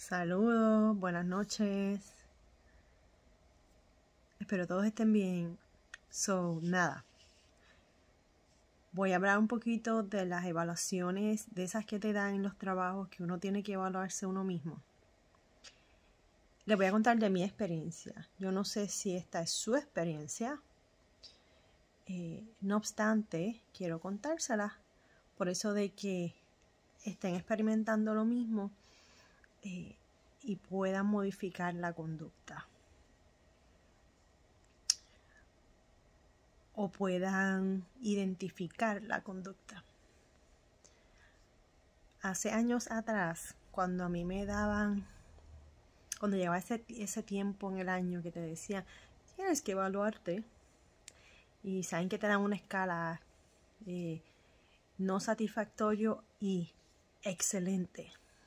Saludos, buenas noches. Espero todos estén bien. Nada. Voy a hablar un poquito de las evaluaciones, de esas que te dan en los trabajos, que uno tiene que evaluarse uno mismo. Les voy a contar de mi experiencia. Yo no sé si esta es su experiencia. No obstante, quiero contársela. Por eso de que estén experimentando lo mismo y puedan modificar la conducta. O puedan identificar la conducta. Hace años atrás, cuando a mí me daban, cuando llegaba ese tiempo en el año que te decían, tienes que evaluarte, y saben que te dan una escala no satisfactorio y excelente.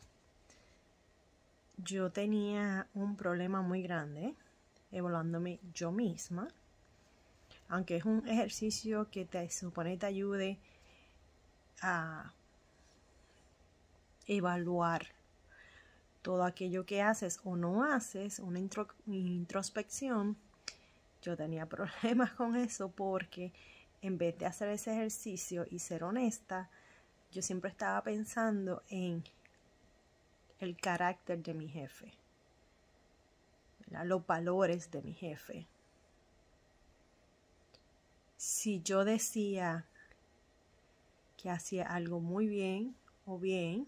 Yo tenía un problema muy grande evaluándome yo misma, aunque es un ejercicio que te supone te ayude a evaluar todo aquello que haces o no haces, una introspección. Yo tenía problemas con eso porque en vez de hacer ese ejercicio y ser honesta, yo siempre estaba pensando en el carácter de mi jefe, los valores de mi jefe. Si yo decía que hacía algo muy bien o bien,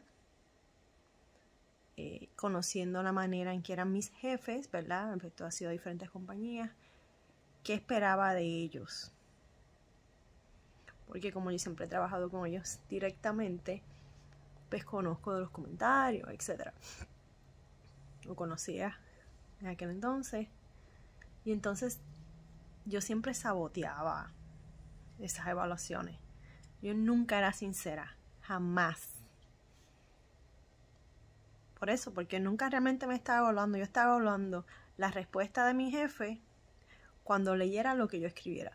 conociendo la manera en que eran mis jefes, ¿verdad? Esto ha sido diferentes compañías, ¿qué esperaba de ellos? Porque como yo siempre he trabajado con ellos directamente, pues conozco de los comentarios, etc. Lo conocía en aquel entonces. Y entonces yo siempre saboteaba esas evaluaciones. Yo nunca era sincera, jamás. Por eso, porque nunca realmente me estaba evaluando. Yo estaba evaluando la respuesta de mi jefe cuando leyera lo que yo escribiera.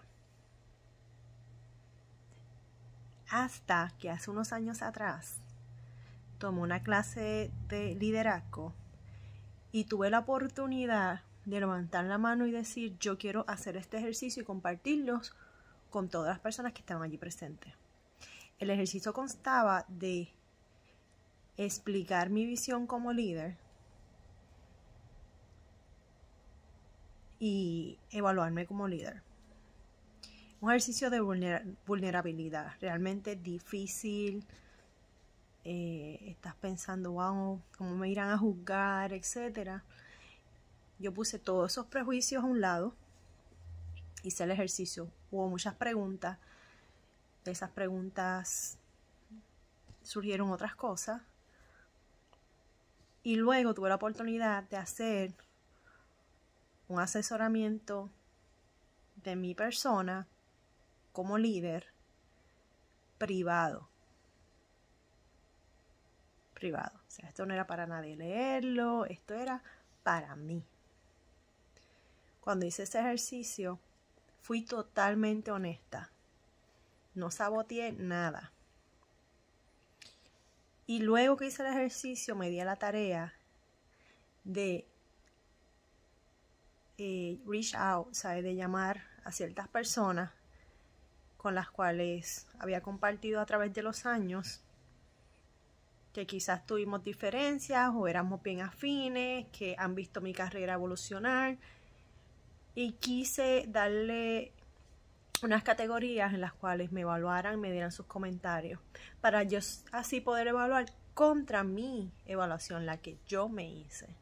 Hasta que hace unos años atrás tomé una clase de liderazgo y tuve la oportunidad de levantar la mano y decir, yo quiero hacer este ejercicio y compartirlos con todas las personas que estaban allí presentes. El ejercicio constaba de explicar mi visión como líder y evaluarme como líder. Un ejercicio de vulnerabilidad, realmente difícil. Estás pensando, wow, cómo me irán a juzgar, etcétera. Yo puse todos esos prejuicios a un lado, hice el ejercicio, hubo muchas preguntas, de esas preguntas surgieron otras cosas y luego tuve la oportunidad de hacer un asesoramiento de mi persona como líder privado. O sea, esto no era para nadie leerlo, esto era para mí. Cuando hice ese ejercicio, fui totalmente honesta. No saboteé nada. Y luego que hice el ejercicio, me di a la tarea de reach out, ¿sabes? De llamar a ciertas personas con las cuales había compartido a través de los años, que quizás tuvimos diferencias o éramos bien afines, que han visto mi carrera evolucionar, y quise darle unas categorías en las cuales me evaluaran, me dieran sus comentarios, para yo así poder evaluar contra mi evaluación, la que yo me hice.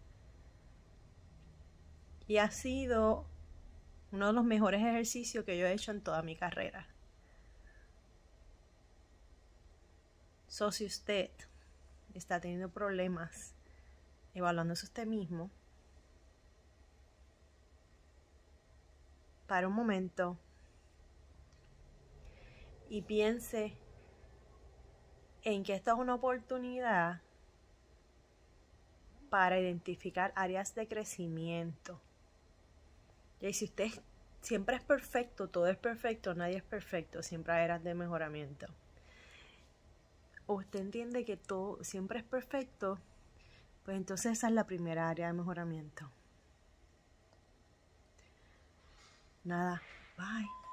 Y ha sido uno de los mejores ejercicios que yo he hecho en toda mi carrera. Si usted está teniendo problemas evaluándose usted mismo, para un momento y piense en que esta es una oportunidad para identificar áreas de crecimiento. Y si usted siempre es perfecto, todo es perfecto, nadie es perfecto, siempre hay áreas de mejoramiento. O usted entiende que todo siempre es perfecto, Pues entonces esa es la primera área de mejoramiento. Nada, bye.